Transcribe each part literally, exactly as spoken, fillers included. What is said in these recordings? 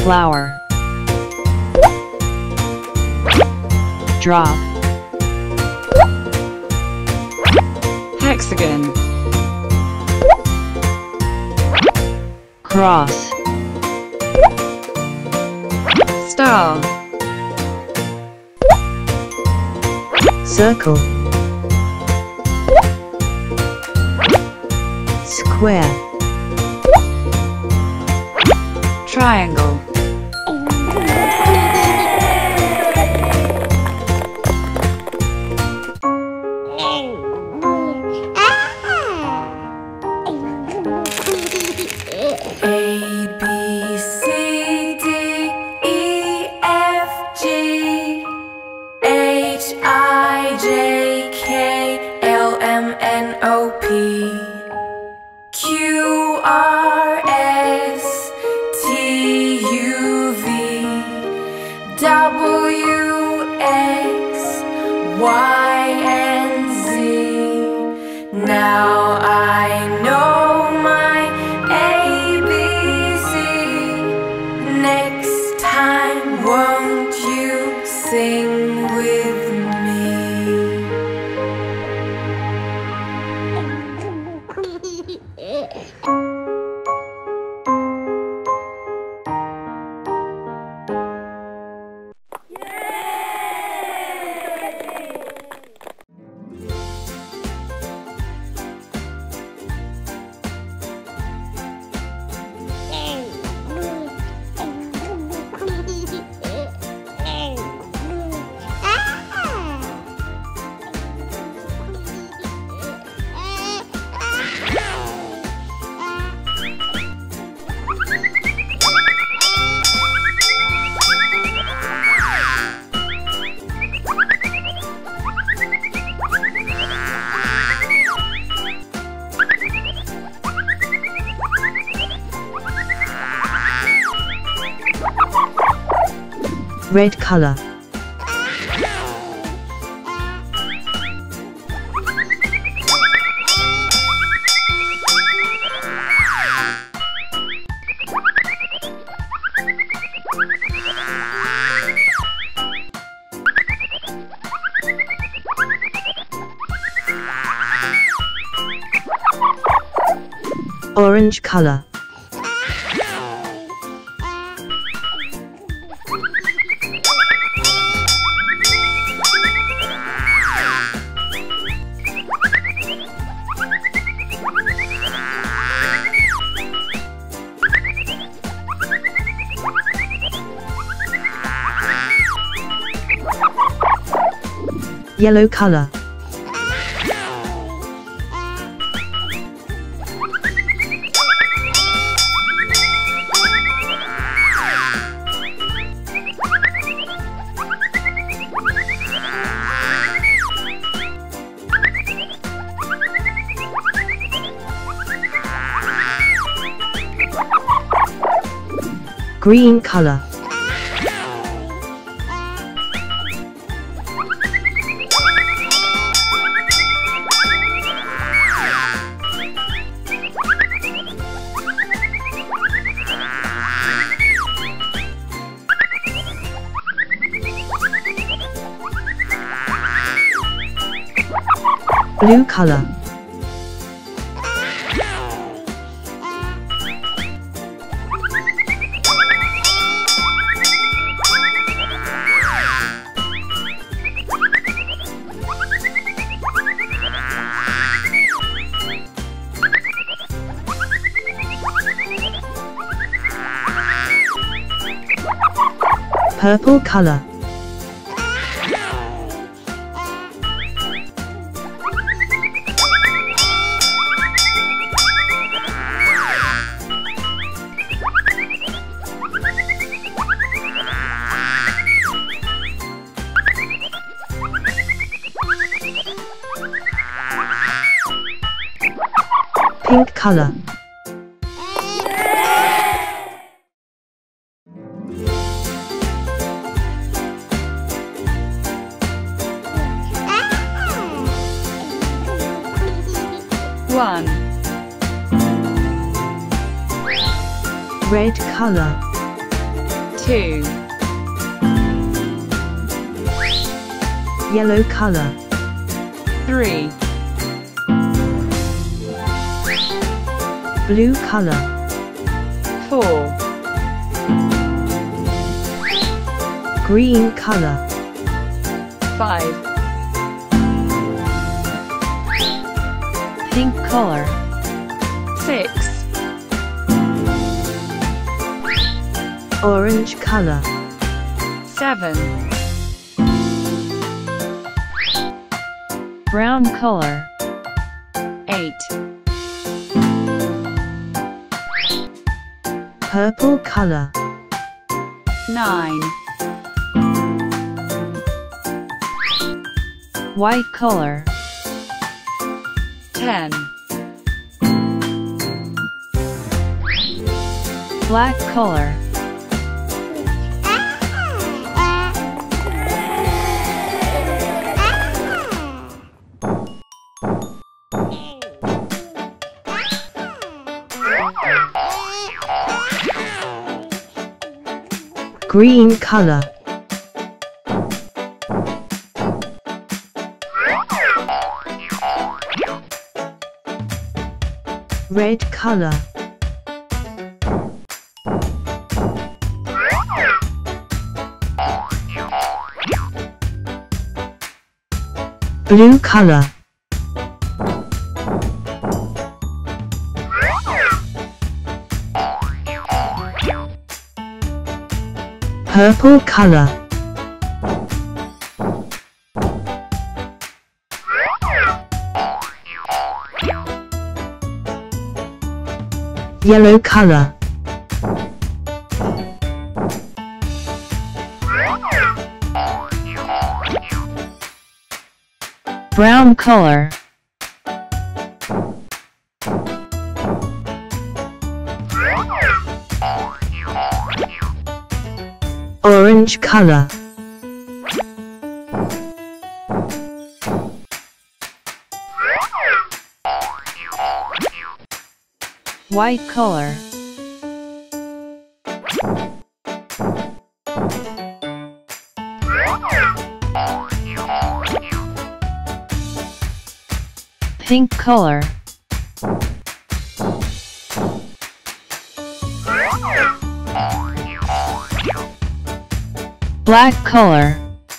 flower, drop, hexagon, cross, star, circle, square, triangle, A, B, C, D, E, F, G, H, I, J, K, L, M, N, O, P, Q, R, S, T, U, V, W, X, Y, and Z. Now I know my A B C. Next time, won't you sing with me? red color, orange color, yellow color, green color, blue color, purple color, pink color, one, red color, two, yellow color, three, blue color, four, green color, five, pink color, six, orange color, seven, brown color, eight, purple color, nine, white color, ten, black color, green color, red color, blue color, purple color, yellow color, brown color, orange color, white color, pink color, black color,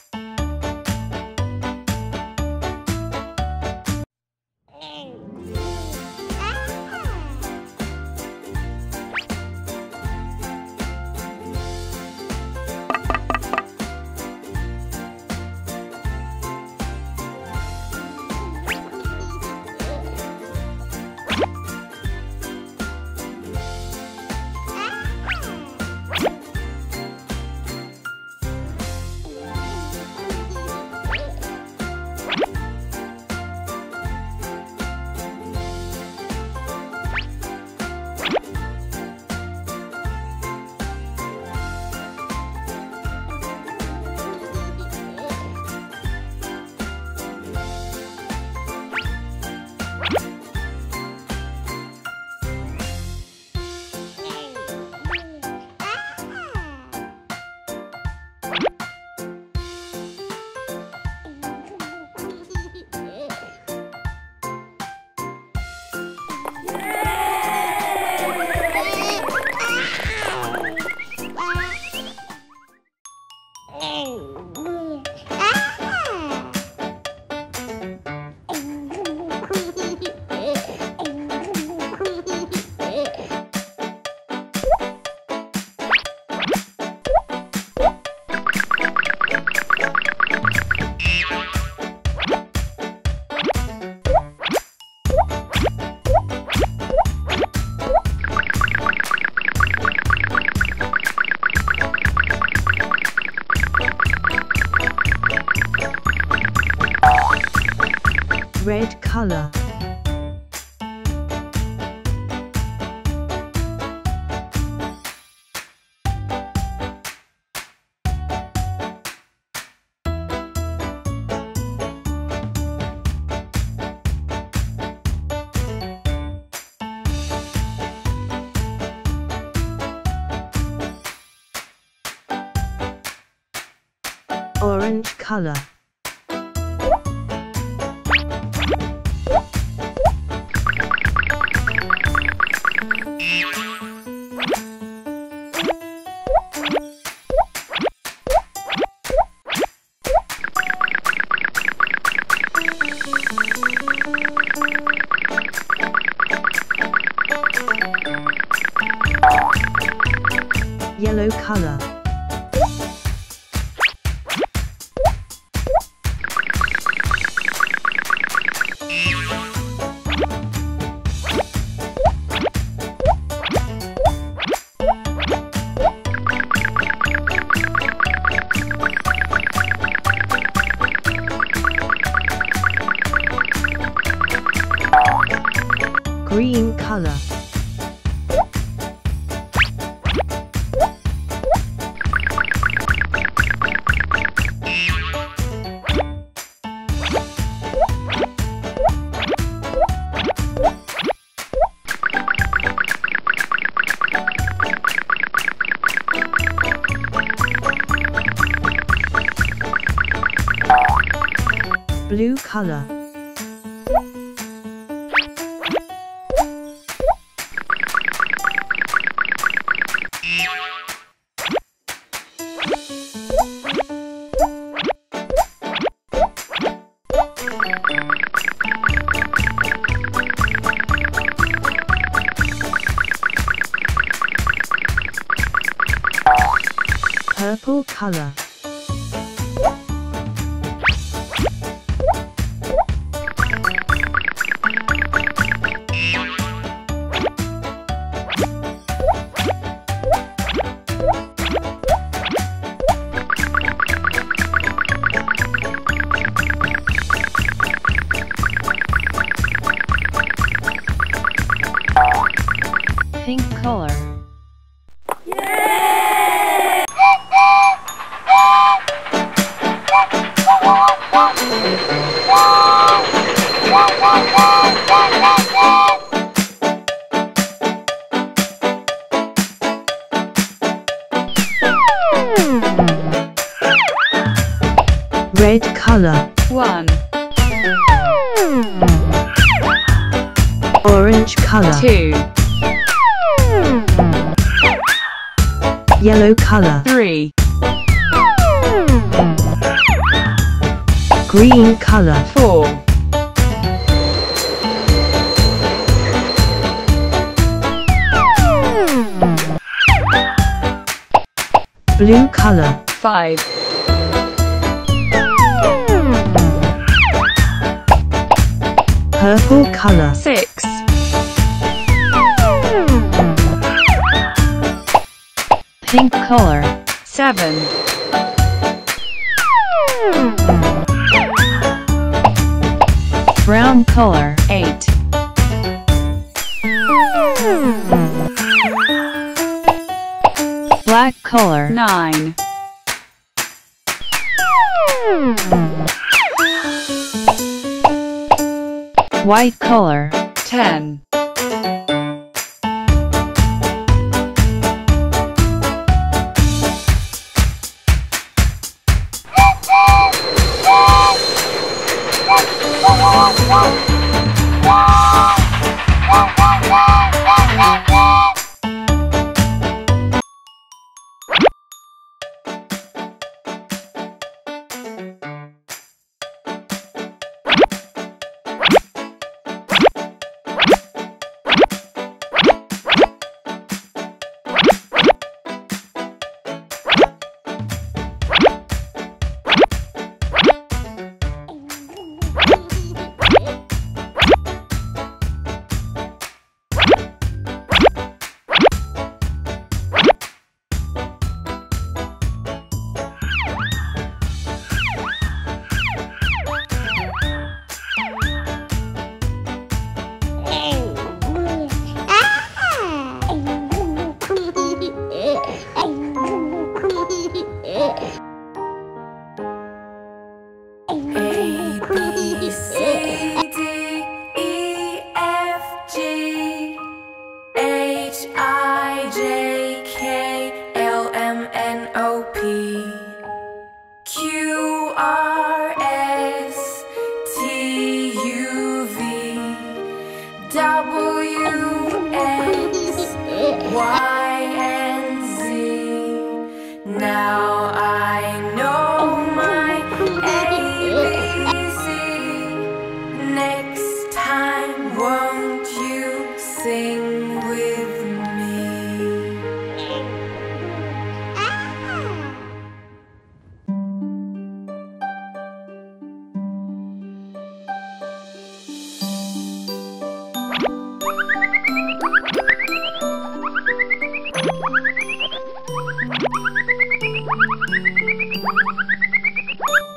red color, Orange color. Yellow color. Green color. Blue color. Purple color. Pink color. Red color. one, Orange color. two, Yellow color. three, Green color. four, Blue color. five, Purple color. six, Pink color. seven, Brown color. eight, Black color. nine, White color. ten,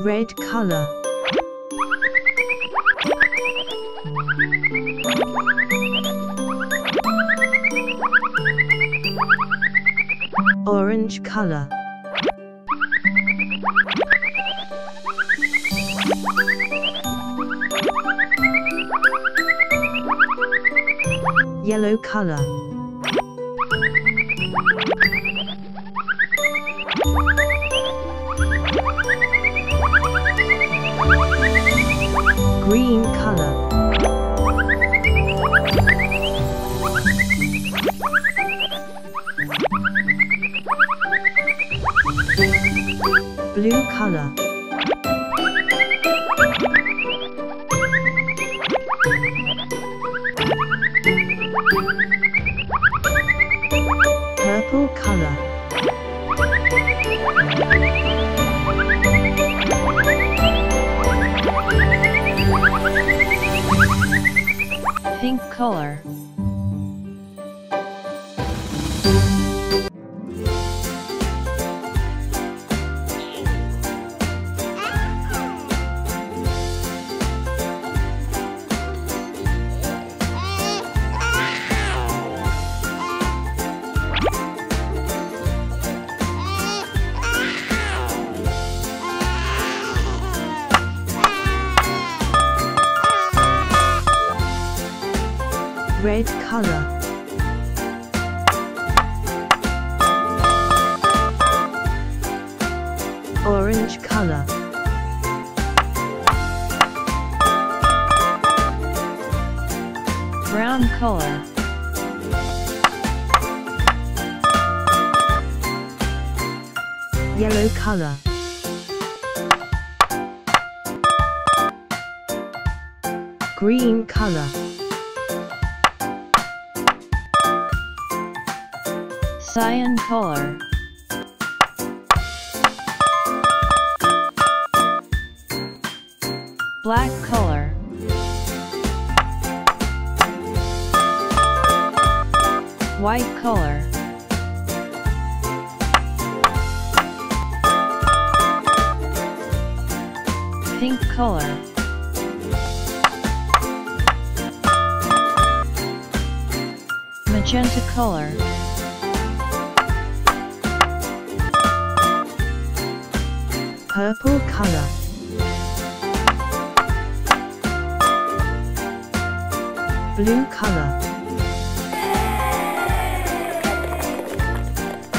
Red color. Orange color. Yellow color. Green color. Blue color. Purple color. Pink color. Red color. Orange color. Brown color. Yellow color. Green color. Cyan color. Black color. White color. Pink color. Magenta color. Purple color. Blue color.